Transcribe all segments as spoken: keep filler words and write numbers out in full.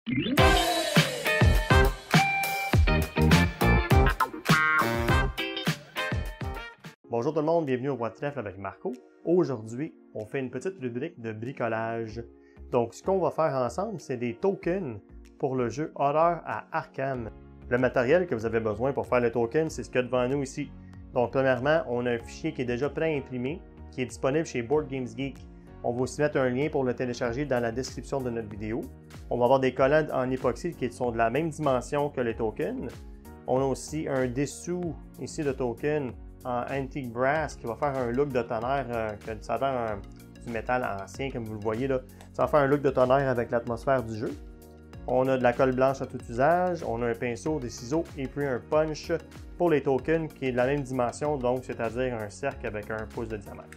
Bonjour tout le monde, bienvenue au Bois de Trèfle avec Marco. Aujourd'hui, on fait une petite rubrique de bricolage. Donc, ce qu'on va faire ensemble, c'est des tokens pour le jeu Horreur à Arkham. Le matériel que vous avez besoin pour faire le token, c'est ce qu'il y a devant nous ici. Donc, premièrement, on a un fichier qui est déjà pré-imprimé, qui est disponible chez Board Games Geek. On va aussi mettre un lien pour le télécharger dans la description de notre vidéo. On va avoir des collants en époxy qui sont de la même dimension que les tokens. On a aussi un dessous ici de token en antique brass qui va faire un look de tonnerre, euh, que ça a l'air un, du métal ancien comme vous le voyez là. Ça va faire un look de tonnerre avec l'atmosphère du jeu. On a de la colle blanche à tout usage, on a un pinceau, des ciseaux et puis un punch pour les tokens qui est de la même dimension, donc c'est-à-dire un cercle avec un pouce de diamètre.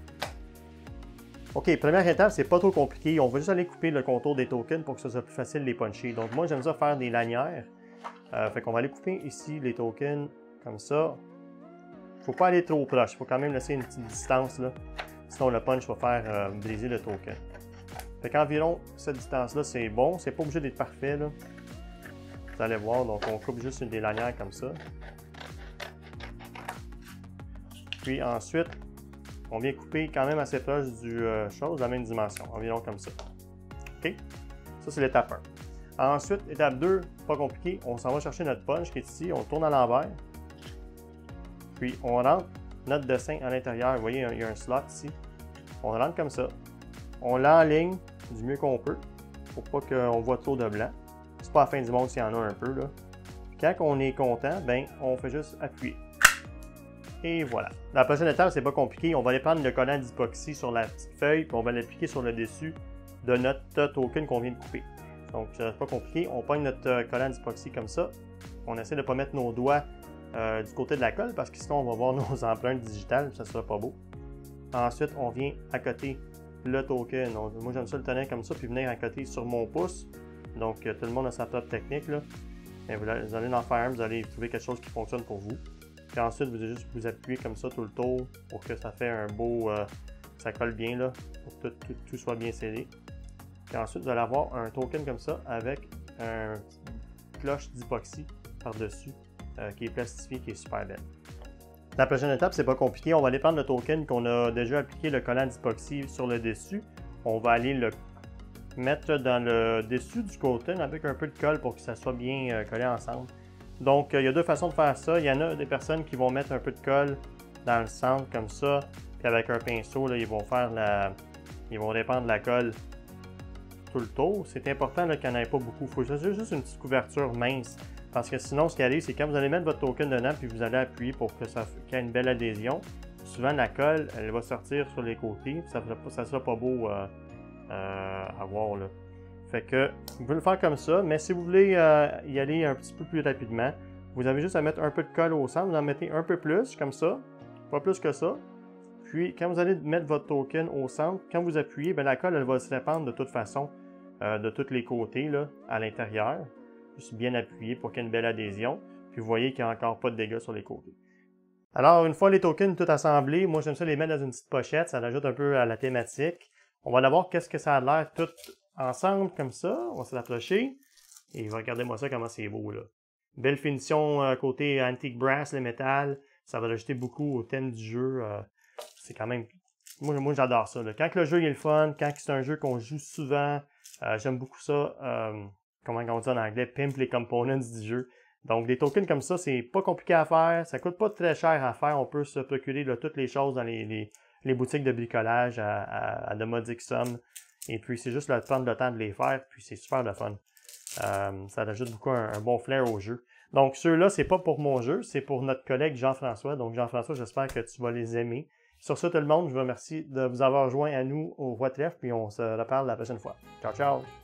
Ok, première étape, c'est pas trop compliqué, on va juste aller couper le contour des tokens pour que ce soit plus facile de les puncher. Donc moi j'aime ça faire des lanières, euh, fait qu'on va aller couper ici les tokens comme ça. Faut pas aller trop proche, il faut quand même laisser une petite distance là, sinon le punch va faire euh, briser le token. Fait qu'environ cette distance là c'est bon, c'est pas obligé d'être parfait là. Vous allez voir, donc on coupe juste une des lanières comme ça. Puis ensuite, on vient couper quand même assez proche du euh, chose, de la même dimension, environ comme ça. Ok? Ça c'est l'étape un. Ensuite, étape deux, pas compliqué, on s'en va chercher notre punch qui est ici, on tourne à l'envers. Puis on rentre notre dessin à l'intérieur. Vous voyez, il y a un slot ici. On rentre comme ça. On l'enligne du mieux qu'on peut pour pas qu'on voit trop de blanc. C'est pas la fin du monde s'il y en a un peu là. Puis quand on est content, ben on fait juste appuyer. Et voilà. La prochaine étape, c'est pas compliqué. On va aller prendre le collant d'époxy sur la petite feuille, puis on va l'appliquer sur le dessus de notre token qu'on vient de couper. Donc c'est pas compliqué. On pogne notre collant d'époxy comme ça. On essaie de ne pas mettre nos doigts Euh, du côté de la colle parce que sinon on va voir nos empreintes digitales, ça sera pas beau. Ensuite, on vient à côté le token. On, moi j'aime ça le tenir comme ça puis venir à côté sur mon pouce. Donc euh, tout le monde a sa propre technique là. Et vous, vous allez en faire un, vous allez trouver quelque chose qui fonctionne pour vous. Puis ensuite, vous allez juste vous appuyer comme ça tout le tour pour que ça fait un beau, euh, ça colle bien là, pour que tout, tout, tout soit bien scellé. Puis ensuite, vous allez avoir un token comme ça avec un cloche d'époxy par-dessus. Euh, qui est plastifié, qui est super belle. La prochaine étape, c'est pas compliqué. On va aller prendre le token qu'on a déjà appliqué le collant d'époxy sur le dessus. On va aller le mettre dans le dessus du token avec un peu de colle pour que ça soit bien euh, collé ensemble. Donc, euh, il y a deux façons de faire ça. Il y en a des personnes qui vont mettre un peu de colle dans le centre comme ça, puis avec un pinceau, là, ils vont faire la, ils vont répandre la colle tout le tour. C'est important qu'il n'y en ait pas beaucoup. Il faut juste une petite couverture mince. Parce que sinon, ce qui arrive, c'est quand vous allez mettre votre token dedans, puis vous allez appuyer pour que ça qu'il y ait une belle adhésion. Souvent, la colle, elle va sortir sur les côtés, puis ça ne sera pas beau euh, euh, à voir. Là. Fait que, vous pouvez le faire comme ça, mais si vous voulez euh, y aller un petit peu plus rapidement, vous avez juste à mettre un peu de colle au centre, vous en mettez un peu plus, comme ça, pas plus que ça. Puis, quand vous allez mettre votre token au centre, quand vous appuyez, bien, la colle, elle va se répandre de toute façon, euh, de tous les côtés, là, à l'intérieur. Juste bien appuyé pour qu'il y ait une belle adhésion. Puis vous voyez qu'il n'y a encore pas de dégâts sur les côtés. Alors, une fois les tokens tout assemblés, moi j'aime ça les mettre dans une petite pochette, ça ajoute un peu à la thématique. On va aller voir qu'est-ce que ça a l'air tout ensemble comme ça. On va s'approcher. Et regardez-moi ça, comment c'est beau là. Belle finition euh, côté antique brass, le métal. Ça va rajouter beaucoup au thème du jeu. Euh, c'est quand même... Moi, moi j'adore ça. Là. Quand le jeu il est le fun, quand c'est un jeu qu'on joue souvent, euh, j'aime beaucoup ça. Euh, comment on dit en anglais, pimp les components du jeu. Donc des tokens comme ça, c'est pas compliqué à faire, ça coûte pas très cher à faire, on peut se procurer là, toutes les choses dans les, les, les boutiques de bricolage à, à, à de modiques sommes. Et puis c'est juste de prendre le temps de les faire, puis c'est super le fun. Euh, ça ajoute beaucoup un, un bon flair au jeu. Donc ceux-là, c'est pas pour mon jeu, c'est pour notre collègue Jean-François. Donc Jean-François, j'espère que tu vas les aimer. Sur ce, tout le monde, je vous remercie de vous avoir joint à nous au Bois de Trèfle, puis on se reparle la prochaine fois. Ciao, ciao!